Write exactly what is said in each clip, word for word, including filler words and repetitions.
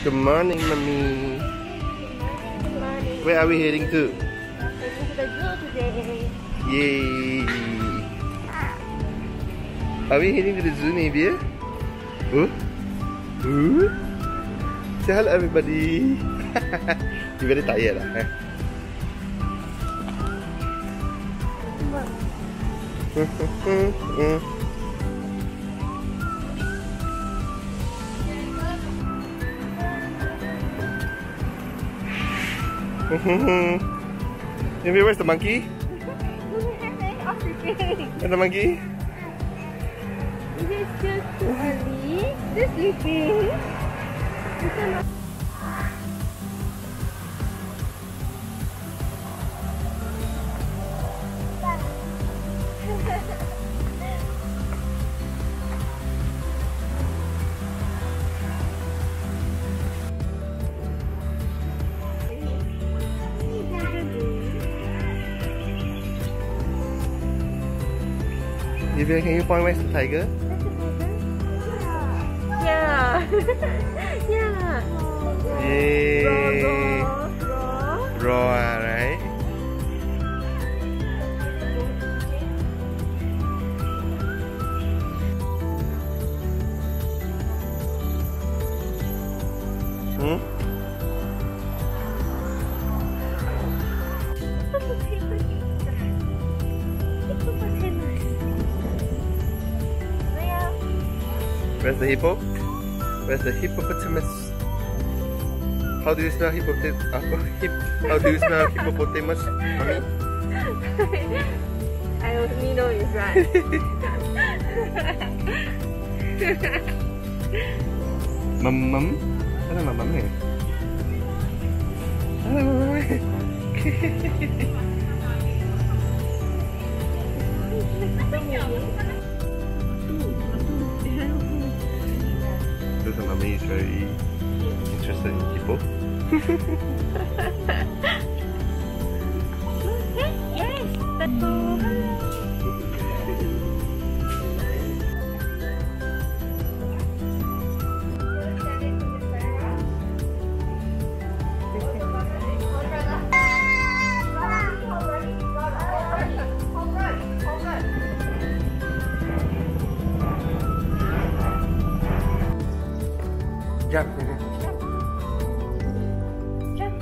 Good morning, Mommy. Good morning. Where are we heading to? We're heading to the zoo today. Yay! Are we heading to the zoo, Navia? Oh? Oh? Say hello, everybody. You very tired, lah, eh? Navia, where's the monkey? And the monkey? Is it just too early? They're sleeping. Navia, can you point where's the tiger? Yeah. Yeah. Yay! Raw, raw, raw. Raw, right? Hmm? Where's the hippo? Where's the hippopotamus? How do you spell hippopotamus? How do you spell hippopotamus, Mommy? I only know it's right. Mum mum? Ano mum eh? Ano mum eh? So Mommy is very interested in hippo. Yes, that's all. Jump, baby. Jump.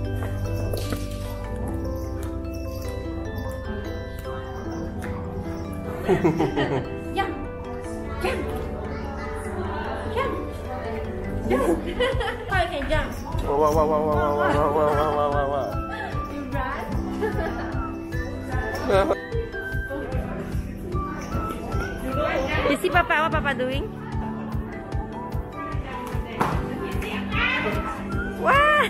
Jump. Jump. Jump. Jump. How you can jump? Wow, wow, wow, wow, wow, wow, wow, wow, wow, wow, wow. You run. You see Papa? What Papa doing? Wow!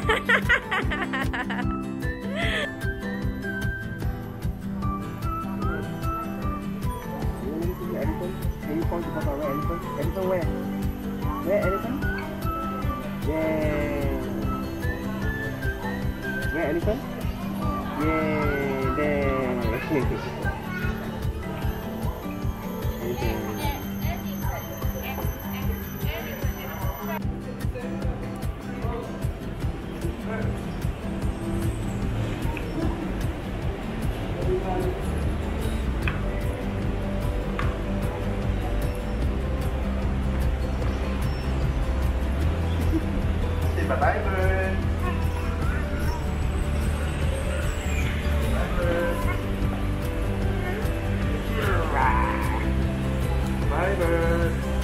Can you point to Papa where elephant? Elephant where? Where elephant? Yay! Where elephant? Yay! There! Elephant. Bye bye bird. Bye bird. Bye bird.